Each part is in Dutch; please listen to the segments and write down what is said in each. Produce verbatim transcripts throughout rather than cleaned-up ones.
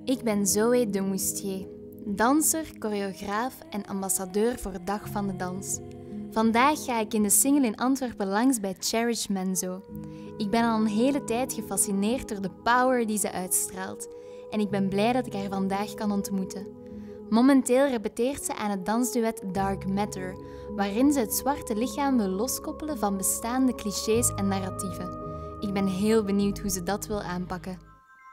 Ik ben Zoe de Moustier, danser, choreograaf en ambassadeur voor Dag van de Dans. Vandaag ga ik in de Singel in Antwerpen langs bij Cherish Menzo. Ik ben al een hele tijd gefascineerd door de power die ze uitstraalt. En ik ben blij dat ik haar vandaag kan ontmoeten. Momenteel repeteert ze aan het dansduet Dark Matter, waarin ze het zwarte lichaam wil loskoppelen van bestaande clichés en narratieven. Ik ben heel benieuwd hoe ze dat wil aanpakken.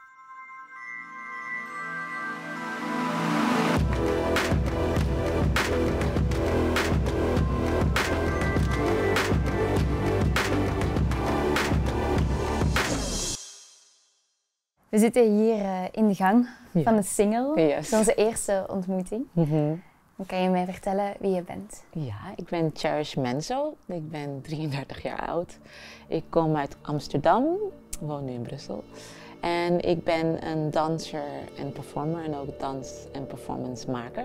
We zitten hier uh, in de gang ja. van de Singel, yes. onze eerste ontmoeting. Mm-hmm. Kan je mij vertellen wie je bent? Ja, ik ben Cherish Menzo. Ik ben drieëndertig jaar oud. Ik kom uit Amsterdam, woon nu in Brussel. En ik ben een danser en performer en ook dans- en performancemaker.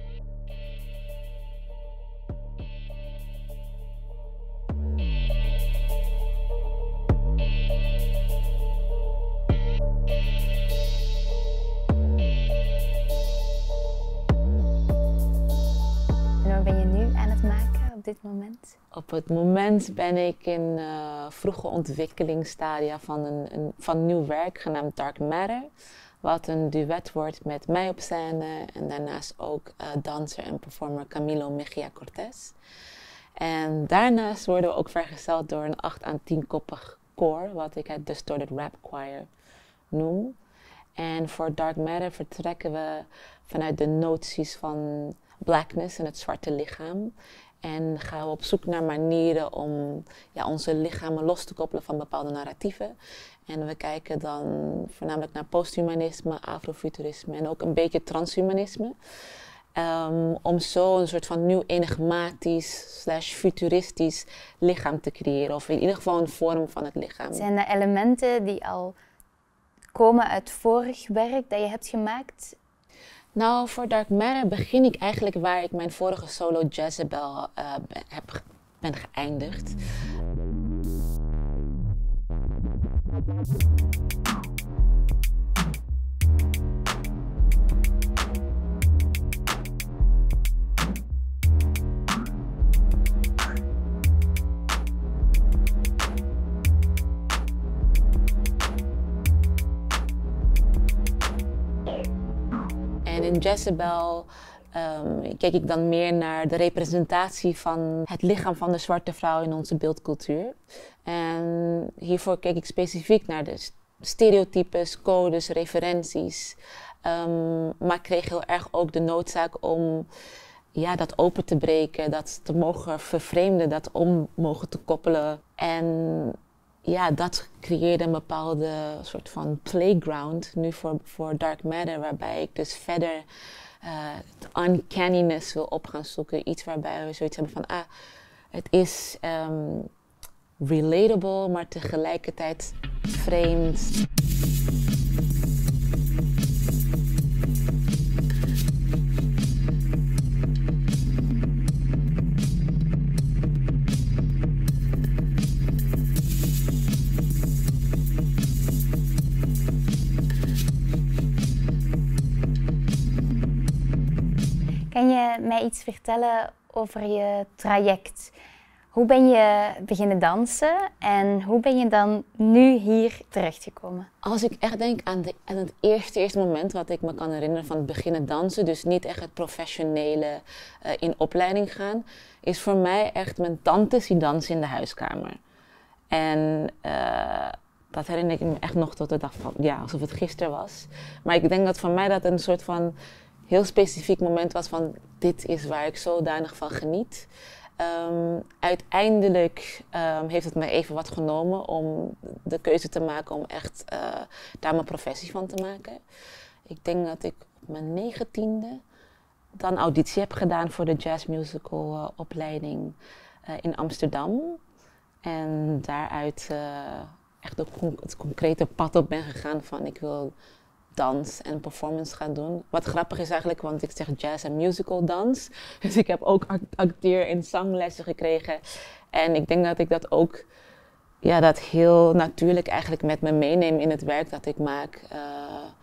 Op dit moment? Op het moment ben ik in uh, vroege ontwikkelingsstadia van een, een van nieuw werk genaamd Dark Matter. Wat een duet wordt met mij op scène en daarnaast ook uh, danser en performer Camilo Mejia Cortez. En daarnaast worden we ook vergezeld door een acht à tien koppig koor, wat ik het Distorted Rap Choir noem. En voor Dark Matter vertrekken we vanuit de noties van blackness en het zwarte lichaam. En gaan we op zoek naar manieren om ja, onze lichamen los te koppelen van bepaalde narratieven. En we kijken dan voornamelijk naar posthumanisme, afrofuturisme en ook een beetje transhumanisme. Um, om zo een soort van nieuw enigmatisch slash futuristisch lichaam te creëren. Of in ieder geval een vorm van het lichaam. Zijn er elementen die al komen uit vorig werk dat je hebt gemaakt? Nou, voor Dark Matter begin ik eigenlijk waar ik mijn vorige solo Jezebel uh, heb, ben geëindigd. En in Jezebel um, kijk ik dan meer naar de representatie van het lichaam van de zwarte vrouw in onze beeldcultuur. En hiervoor kijk ik specifiek naar de stereotypes, codes, referenties. Um, maar ik kreeg heel erg ook de noodzaak om ja, dat open te breken, dat te mogen vervreemden, dat om mogen te koppelen. En ja, dat creëerde een bepaalde soort van playground nu voor, voor Dark Matter, waarbij ik dus verder uh, het uncanniness wil op gaan zoeken. Iets waarbij we zoiets hebben van, ah, het is um, relatable, maar tegelijkertijd vreemd. Kan je mij iets vertellen over je traject? Hoe ben je beginnen dansen en hoe ben je dan nu hier terechtgekomen? Als ik echt denk aan, de, aan het eerste, eerste moment wat ik me kan herinneren van het beginnen dansen, dus niet echt het professionele uh, in opleiding gaan, is voor mij echt mijn tante zien dansen in de huiskamer. En uh, dat herinner ik me echt nog tot de dag van, ja, alsof het gisteren was. Maar ik denk dat voor mij dat een soort van heel specifiek moment was van, dit is waar ik zodanig van geniet. Um, uiteindelijk um, heeft het me even wat genomen om de keuze te maken om echt uh, daar mijn professie van te maken. Ik denk dat ik op mijn negentiende dan auditie heb gedaan voor de jazzmusical uh, opleiding uh, in Amsterdam. En daaruit uh, echt de con- het concrete pad op ben gegaan van ik wil dans en performance gaan doen. Wat grappig is eigenlijk, want ik zeg jazz en musical dans. Dus ik heb ook acteer- en zanglessen gekregen. En ik denk dat ik dat ook ja, dat heel natuurlijk eigenlijk met me meeneem in het werk dat ik maak. Uh,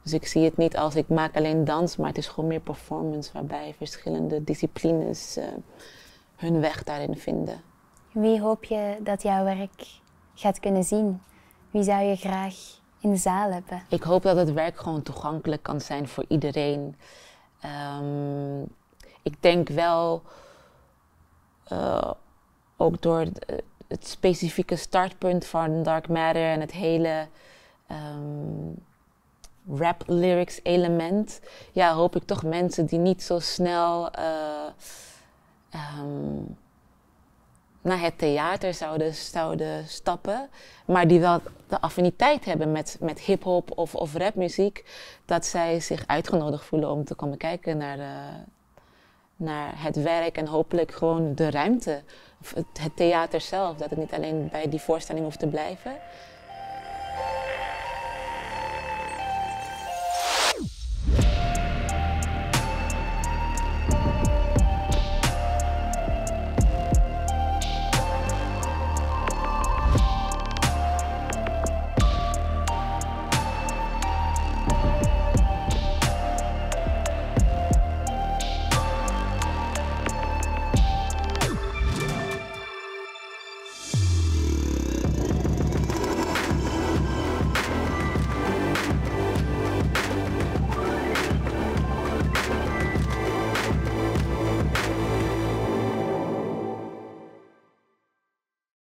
Dus ik zie het niet als ik maak alleen dans, maar het is gewoon meer performance waarbij verschillende disciplines uh, hun weg daarin vinden. Wie hoop je dat jouw werk gaat kunnen zien? Wie zou je graag in de zaal hebben? Ik hoop dat het werk gewoon toegankelijk kan zijn voor iedereen. Um, ik denk wel, uh, ook door het, het specifieke startpunt van Dark Matter en het hele um, rap lyrics element, ja, hoop ik toch mensen die niet zo snel uh, um, naar het theater zouden, zouden stappen, maar die wel de affiniteit hebben met, met hip-hop of, of rapmuziek, dat zij zich uitgenodigd voelen om te komen kijken naar, de, naar het werk en hopelijk gewoon de ruimte, het, het theater zelf, dat het niet alleen bij die voorstelling hoeft te blijven.